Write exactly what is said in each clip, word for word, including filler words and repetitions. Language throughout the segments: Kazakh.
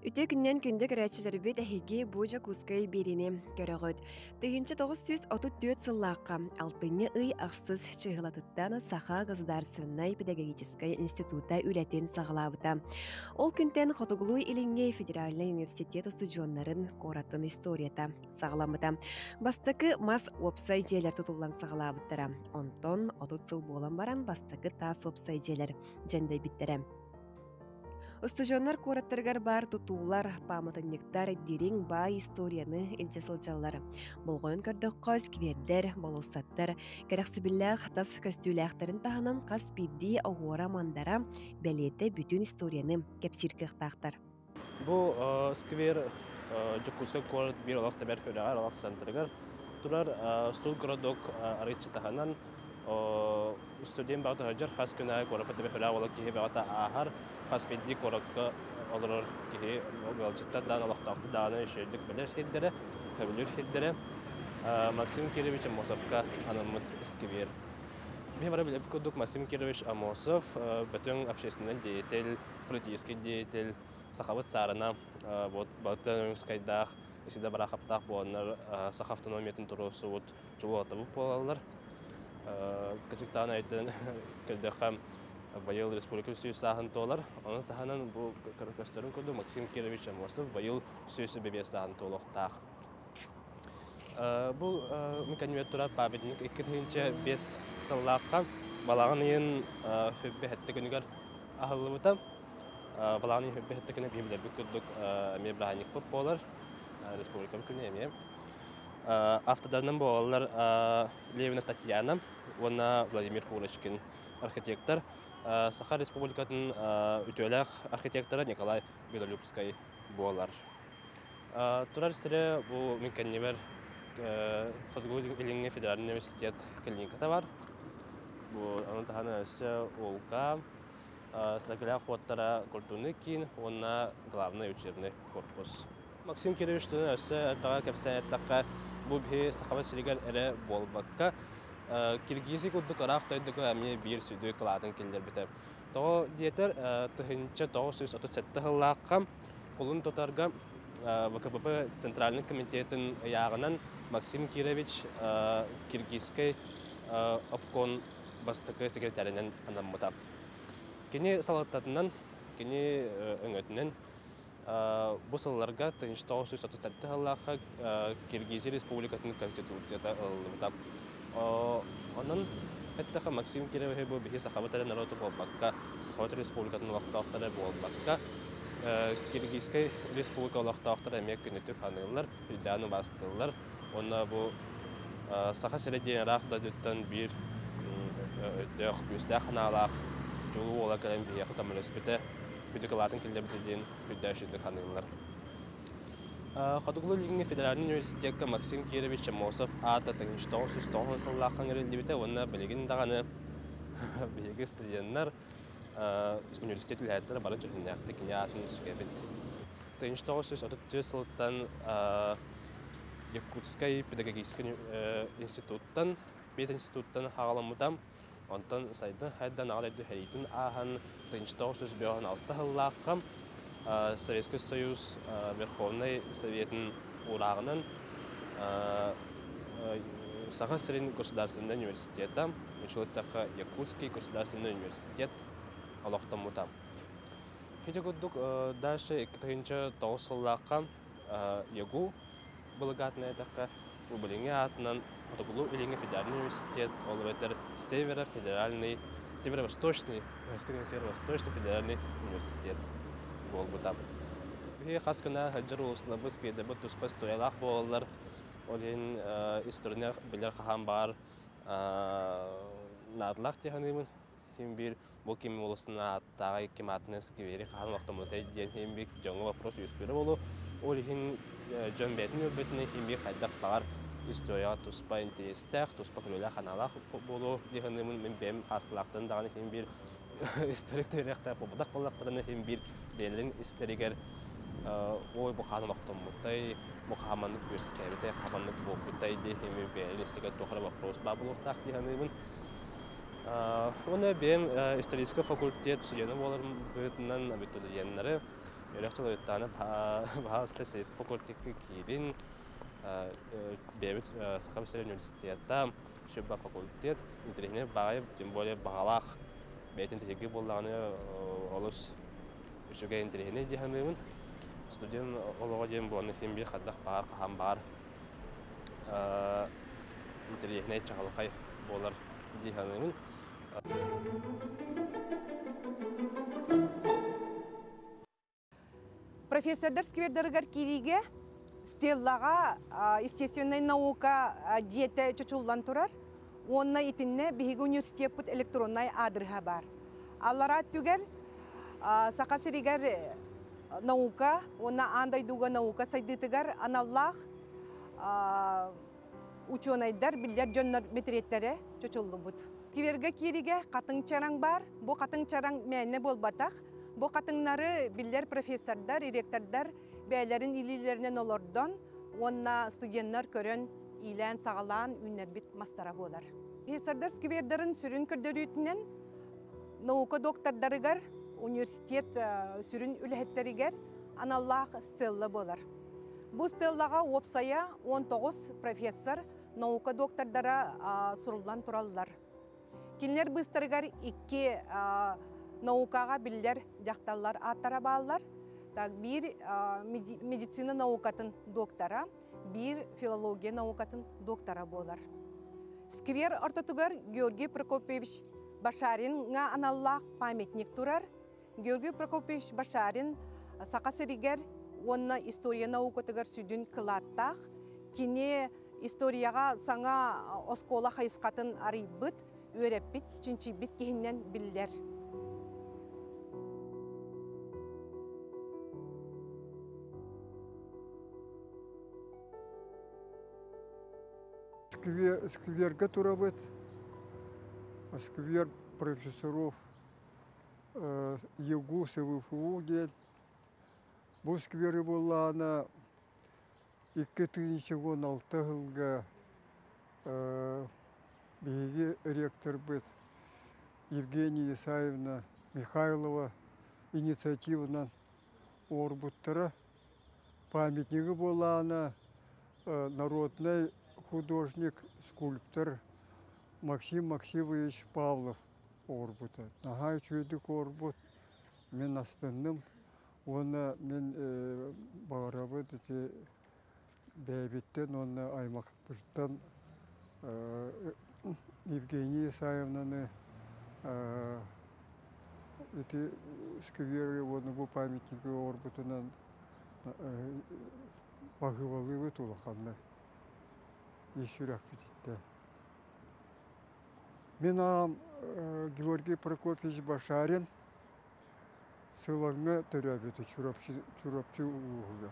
Үтө күннен күндө көрәчилер бит әһиги бужа кускай берини көрөгөт. Тыгынчы тогуз сүз отут төрт сыллаакка алтыны ый ахсыз чыгылатыттан Саха государственной педагогической института үлетин сагалабыта. Ол күнтен Хотугулуй илинге федеральный университет студионнарын коратын историята сагаламыта. Бастакы мас опсай жээлер тутуллан сагалабыттара. Онтон отут сыл болан баран бастакы тас опсай жээлер жандай биттере. Устужоннар кораттаргар бар тутуулар, паматынниктар дириң бай историяны илче сылчаллар. Болгойн көрдөккөз квердер, болуссаттар, керексибиллах тас көстүүлэхтарын таханан кас бидди оғуора мандара бәлете бүтүн историяны кепсиркыктактар. Бу сквер жокуска корат бир олақ табар көрәгәр олақ сантрыгар. Турар стул городок арычы таханан студент багы хаҗар хас кына корапа табар көрәгәр олақ киһи багата ахар хас бидди коракка олорор киһи олгалчытта дан олақтақты даны шелдик белер хиддере, хәбилер хиддере. Максим Кирович Амосовка анамыт сквер. Мен бара билеп күрдүк Максим Кирович Амосов, бөтен общественный деятель, политический деятель, Сахавыт сарына, вот балтан скайдах, если да барахаптах боланар, сах автономиятын турусы вот жолата бу болалар. Качыктан айтын келдекам быйыл республика сүйсаһын толар. Аны таханан бу көрөкөстөрүн көрдү Максим Кирович Амосов быйыл сүйсө бебесаһын толоктак. Бу меканизм турат памятник эки миң беш сыллакка балагын ен хөббе хетте күнүгөр ахылыбыта. Баланы хөббе хетте күнү бимлер бүкүдүк мебраник болар. Республика күнү эме. Автодардан болалар Левина Татьяна, она Владимир Курочкин, архитектор. Саха республикатын үтөлөк архитекторы Николай Белолюбский болар. Турар сире бу меканизм Хотугулуй илинге федеральный университет клиниката бар. Бу аны таханы өсө олка, сакыла хоттара культурный кин, онна главный учебный корпус. Максим Кирович туны өсө тага кепсәттәккә бу бе сахава силигер эре болбакка. Киргизия кудук арак тойдук ами бир сүдү кылатын келдер бите. То диетер тыгынча тогуз жүз отуз жети жыллакка кулун тотарга ВКПБ Центральный комитетин ягынан Максим Кирович Киргизский обкон бастыкы секретарынан анаммыта. Кини салаттатынан, кини өңөтүнөн бу сылларга тогуз жүз отуз жети жыллакка Киргизия республикасынын конституцияда ылдыта. Онон эттеха Максим Кирович бу бихи сахабатары народу болбакка, Сахават республикасынын вактактары болбакка, Киргизский республика вактактары эмек күнүтүк ханылар, үданы бастылар. Онна бу саха середин рахда дүттөн бир өдөх бүстә ханалак, жолу ола калем бия хатамлыспете, бүдүкалатын килдебдин бүдәшүдүк ханылар. Хотугулуй илинге федеральный университетке Максим Кирович Амосов ата тогуз жүз тогуз сыллакка кирилдибите, онна билигин даганы биги студенттер университет үләттәре бары жөннәкте кинятын сүгебит. тогуз жүз отуз төрт сылтан Якутский педагогический институттан, бет институттан хагаламыдам, онтан сайдан хайдан алайды хәйтин ахан тогуз жүз алты жыллакка Советский Союз Верховный Советин урагынан Саха Средний государственный университет, училище Якутский государственный университет алактамыта. Хите кудук дальше экинчи тогуз жыллакка Ягу благатная такая убылинге атынан Хотугулуй илинге федеральный университет, ол ветер Северо-федеральный, Северо-восточный, Северо-восточный федеральный университет болбута. Бе хас кына хаҗыр услабыз кеде бу туспас тоялак болалар. Олен история билер хаһам бар. Надлах тиханымын хим бир бу ким улусына тагы киматнес кивери хаһам вактымыта ден хим бик жаңы вопрос юспер болу. Олен жөнбетин өбетне хим бир хайдак бар. История туспа интерестах, туспа көлөлө ханалах болу тиханымын мен бем аслактан дагы хим бир историк тарихта будак болактарына хим бир белин историгер ой бу ханым вактымытай бу хаманды көрсөтөбүтэ хаманды болбутай де хим бир историк тохра вопрос бабулуктак тиханымын. Оны бем исторический факультет студенты болар бөтүнөн абитуриенттери Örek ýa-da baha sesli fakultetli kirin Бебит Сахарский университетта шөбба факультет интернет багай тем более багалах бетин теги болланы олус үшүгө интернет дихамын студент олого дем боны хем бир хаддах бар хам бар интернет чагалкай болар дихамын Профессордар сквердергар кириге Стеллага естественная наука диета чучуллан турар. Онна итинне биһиги университет пут электронный адрыха бар. Аллара түгел сакасыригар наука, онна андай дуга наука сайдытыгар аналлах ученыйдар биллер жоннор метреттере чучуллу бут. Киверге кириге катың чараң бар. Бу катың чараң мәне болбатак. Бу катыңнары биллер профессордар, ректордар бәйләрин илилеринен олордон, онна студенттар көрөн илән сагалан үннәрбит мастара болар. Профессордар сквердарын сүрін көрдөрүтүнен наука доктордарыгар, университет сүрін үләһеттеригер аналлах стелла болар. Бу стеллага опсая он тогуз профессор наука доктордара суруллан тураллар. Кинлер быстарыгар икки наукага биллер жакталлар аттара баалар. Так бир медицина наукатын доктора, бир филология наукатын доктора болар. Сквер ортотугар Георгий Прокопьевич Башаринга аналлах памятник турар. Георгий Прокопьевич Башарин сакасыригер онна история наукатыгар сүдүн кылаттах. Кине историяга саңа оскола хайыскатын арыйбыт, өреппит, чинчибит кихиннен биллер. Скверга турабыт, сквер профессоров ЕГУ, СВФУ дед. Бу сквері боллана икки тыйынчы он алты жылга биги ректор быт Евгения Исаевна Михайлова инициативынан орбуттара памятниги боллана народный художник, скульптор Максим Максимович Павлов орбута. Нагай чүйдік орбут мен астынным. Оны мен бағарабы дете бәйбеттен, оны аймақ бірттен Евгения Исаевнаны эти скверы, оны бұл памятники орбутынан бағывалы өт олақанды. Ещурак битте. Мен ам Георгий Прокопьевич Башарин сылаңы төрәбеті чурапчы уғылар.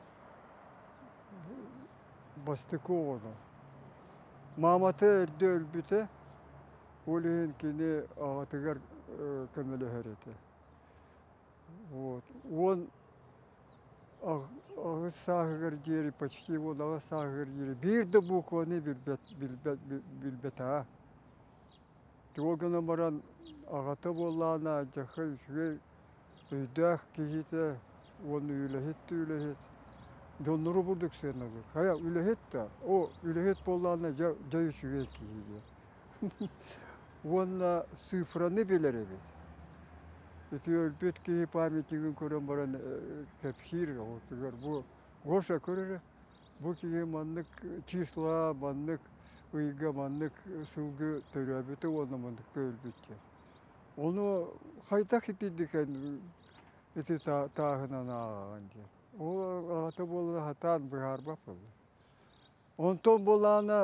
Бастықы оғыны. Маматы әрді өлбіті, олығын кені ағатығар көмілі әреті. Он ағыз сағығыр дері, почти он ағыз сағығыр дері. Бірді букваны білбет-а. Тоғына баран ағаты боллана, жақы үшіге өйдәқ кейті, оны үләхетті үләхет. Донныры бұлдық сен ағыр. Қая үләхетті, о үләхет боллана жай үшіге кейді. Оны цифраны білер әбет. Эти өлбет кейі памятнигін көрен баран кәпсир, бұл гоша көрері. Бұл кейі маннық числа, маннық ұйға, маннық сылғы төрәбеті, оны маннық өлбетте. Оны қайтақ етедікен эти тағынан ағаған де. Ол ағаты болуы хатан бұғарбақ болды. Онтон боланы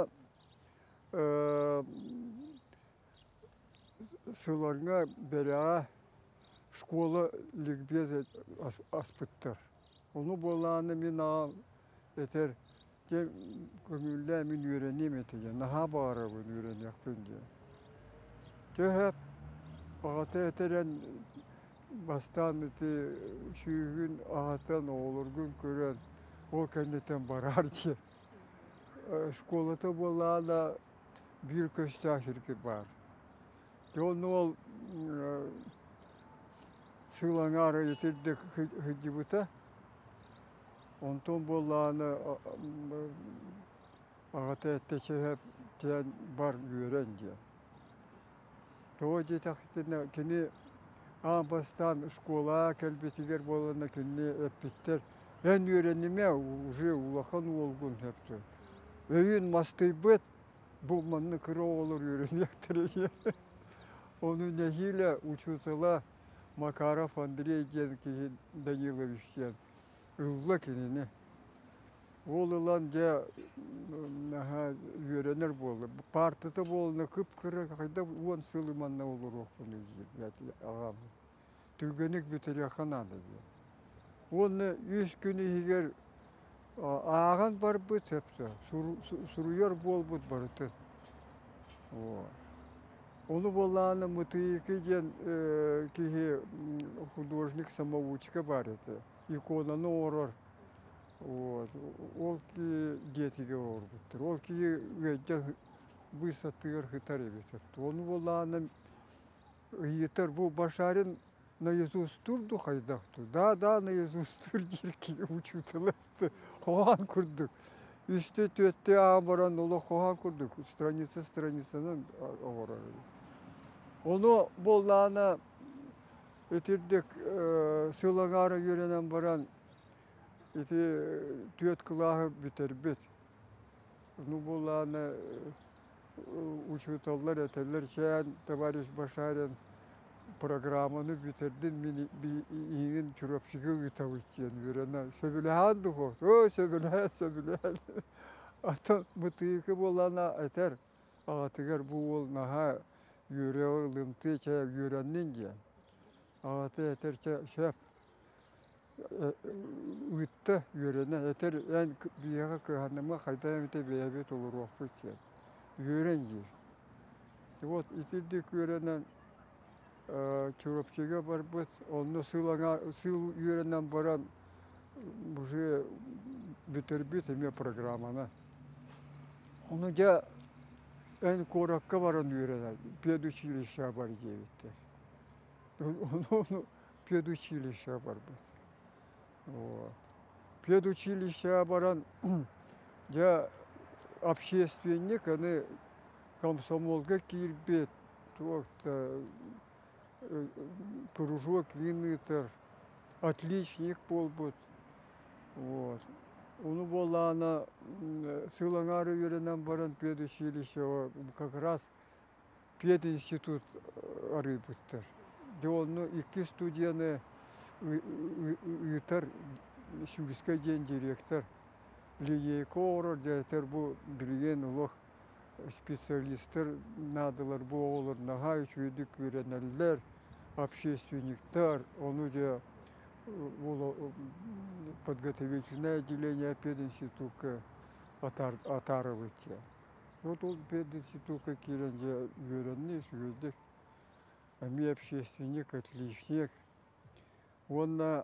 сыларыңа бәріға школа ликбез аспыттар. Onu bolağını min ağam eter. Kömülle min öğreneyim eteceğim. Naha bağıra bunu öğrenecek bence. Hep ağata eteren bastan eti şu gün ağatan olur gün gören o kendinden barar diye. Şkolata bolağına bir köşte şirket var. Onu ol сылаңары етердік хыджыбыта. Онтон болланы ағата әттеші тен бар үйрен де. Тоғы детақтен кені амбастан школа кәлбетігер болғанда кені әппеттер. Ән үйренеме уже улақан олғын әпті. Өйін мастай бөт, бұл манны кірі олыр үйренектірі. Оны нәхилі учутыла Макаров Андрей Денки Даниловичтен. Ұлла кенені. Ол ұлан жа үйренер болды. Партыты болына күп-күрі қайда он сылы манна олыр оқын ағам. Түгенік бүтер яқанады. Оны үш күні егер аған бар бұт әпті. Сұруер бол бұт барыты. Оны боланы мұтыйықы ден кейі художник самоучка бар еді. Иконаны орыр. Ол ки детіге ор бұттыр. Ол ки өйді высатығыр хытар ебетір. Оны боланы етір бұл башарын наизусть турду хайдақты. Да-да, наизусть тур дерке учутылыпты. Хоған күрдік. Үсті төтті амыран олы хоған күрдік. Страница страницаның орыр. Оны боланы өтердік сылаңары үйренен баран төт қылағы бітер бет. Оны боланы учуталар әтелер шән товарищ Башарин программаны бітерден мен ең чүрапшығы ұйтауыттен үйренен. Сөбіләнді қоқты. О, сөбілән, сөбілән. Ата мұтыйықы боланы әтер. Ағатығар бұл ол наға үйреуі лымты чәй үйреннен ден. Ағаты әтер шәп ұйтты үйрені. Әтер ән бияға күйханыма қайда әміте бейәбет олыр оқпы чәй. Үйрен жер. Вот, итілдік үйренен чурапчыға бар бұд. Оны сыл үйренен баран бұжы бүтербет әме программаны. Оны жа ән кораққа баран үйренен. Педучилища бар жейітті. Оны педучилища бар бұд. Педучилища баран жа общественник, аны комсомолға кирбет, кружок винытыр, отличник бол бұд. Оны боланы сылаңары үйренен баран педучилище, как раз пединститут ары бұттыр. Оны екі студияны ұйтар Шүріске ден директор. Лейейко орыр жәйтер бұл білген ұлық специалистер надылар бұл олар наға үшүйдік үйренелер, общественниктар, оны же подготовительное отделение пединститука атарывыте. Вот ол пединститука керен же үйренне үшүйдік. Ами общественник, отличник. Онна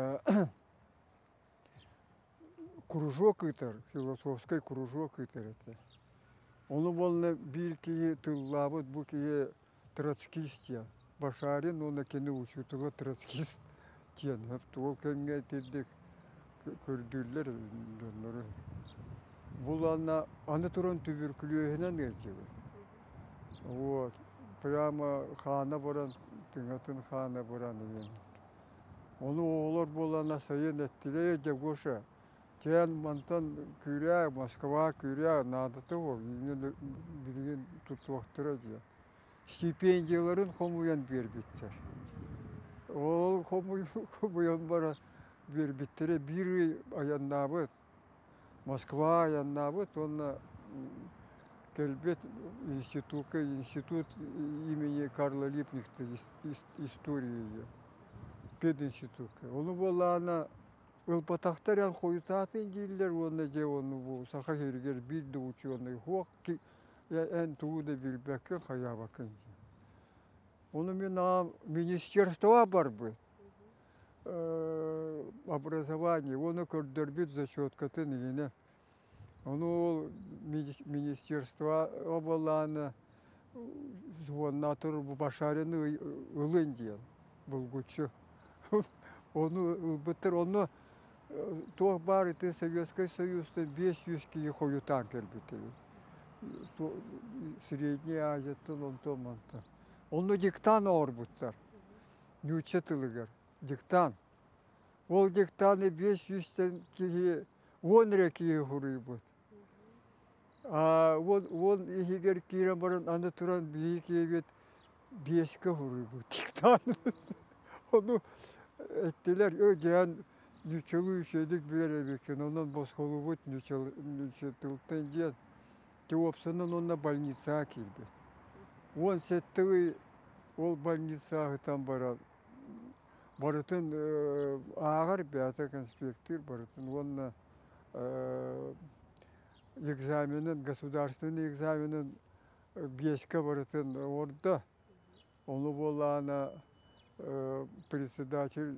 кружок итер, философский кружок итер это. Оны болны бир кие тыллабыт, бу кие троцкистия. Башарин, оны кені учутылы троцкист тен. Ол кенге тедік көрдүлер. Бұл ана, аны туран туберкулезінен geçiyor. Вот. Прямо хана баран, тыңатын хана баран. Оны оғылар болана сайын әттіле жагоша. Тен мантан күрә, Москва күрә, надыты ол. Білген тұттуақтыра де. Стипендияларын хомуян бербеттер. Ол хомуян бара бербеттері бір аяннабыт. Москва аяннабыт, оны келбет институтка, институт имени Карла Липнихта истории. Пединститутка. Оны болана ылпатақтарян қойытатын дейлер, оны же оны бұл сақа хергер білді ученый хоқ, ән туыды білбәккен қаябақын. Оны мен министерства бар бұл. Образование, оны көрдірбет зачеткатын егіне. Оны ол министерства обаланы звоннатыр Башарины ылын дейін, бұл күтші. Onu бытыр, onu тоқ бар ите Советский Союзда бес жүзге қойытан келбеті. Средняя Азияттан онто манта. Onu диктан ауыр бұттар. Нючетілігер. Диктан. Ол диктаны бес жүзден кеге он рекеге құрый бұд. Он егер кейрен барын аны тұран бейік ебет беске құрый бұд. Диктан. Onu ettiler. Öceğen nüçeli şeydik bilerebekken. Ondan bozkolu бұд nüçetіліктен ден. Теопсынан онна больница келбет. Он сеттігі ол больницаға там барады. Барытын ағар бәті конспектір барытын. Онна экзаменін, государственный экзаменін беске барытын орда. Оны болана председатель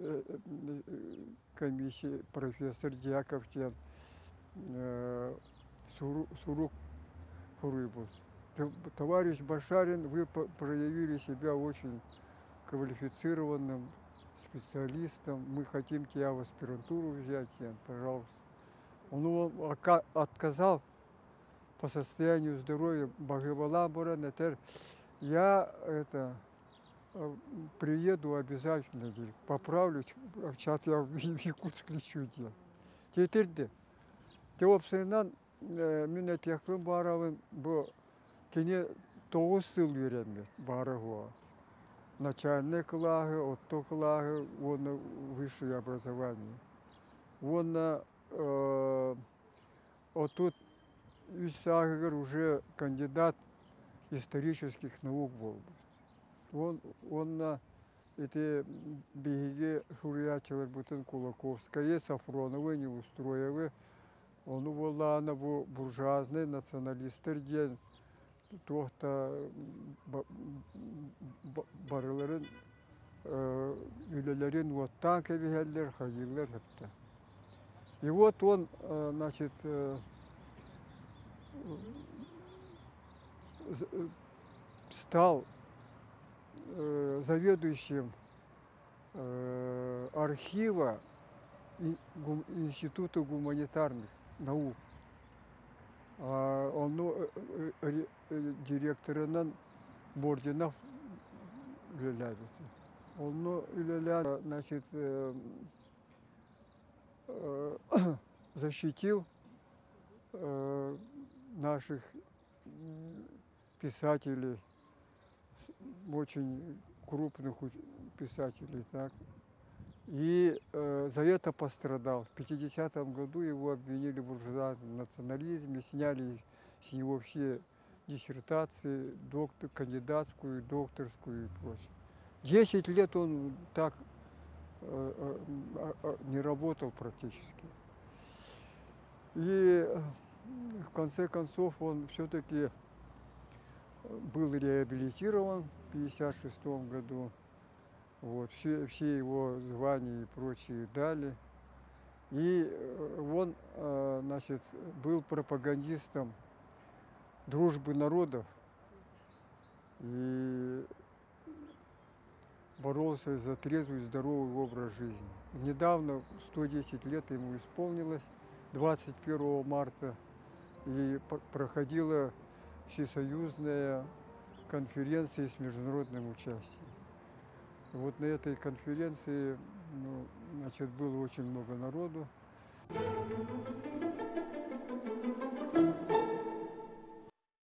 комиссии профессор Дьяковчен Сурук Хурыбус. Товарищ Башарин, вы проявили себя очень квалифицированным специалистом. Мы хотим тебя в аспирантуру взять, пожалуйста. Он отказал по состоянию здоровья. Я это, приеду обязательно, поправлю. Сейчас я в Якутск лечу. Теперь Теопсынан мен әтекпен баравын бұл кене тоғыз сыл веремет барығы. Начальный классы, отто классы, оны высшее образование. Оны отут Исагер уже кандидат исторических наук был. Он, он эти беги шуриячевер бутын Кулаковская, Сафроновы, Неустроевы. Onu bollağına bu burjuazный nasyonalistler diyen tohta barıların ülelerin ottan kebiheller, hayırlar hepte. И вот он, значит, стал заведующим архива Института гуманитарных наук. Он директорынан Бординов является. Он значит, защитил наших писателей, очень крупных писателей, так. И э, за это пострадал. В пятидесятом году его обвинили в буржуазном национализме, сняли с него все диссертации, доктор, кандидатскую, докторскую и прочее. Десять лет он так э, э, э, не работал практически. И в конце концов он все-таки был реабилитирован в пятьдесят шестом году. Вот, все, все его звания и прочие дали. И он, значит, был пропагандистом дружбы народов и боролся за трезвый и здоровый образ жизни. Недавно, сто десять лет ему исполнилось, двадцать первого марта, и проходила всесоюзная конференция с международным участием. Вот на этой конференции, ну, значит, было очень много народу.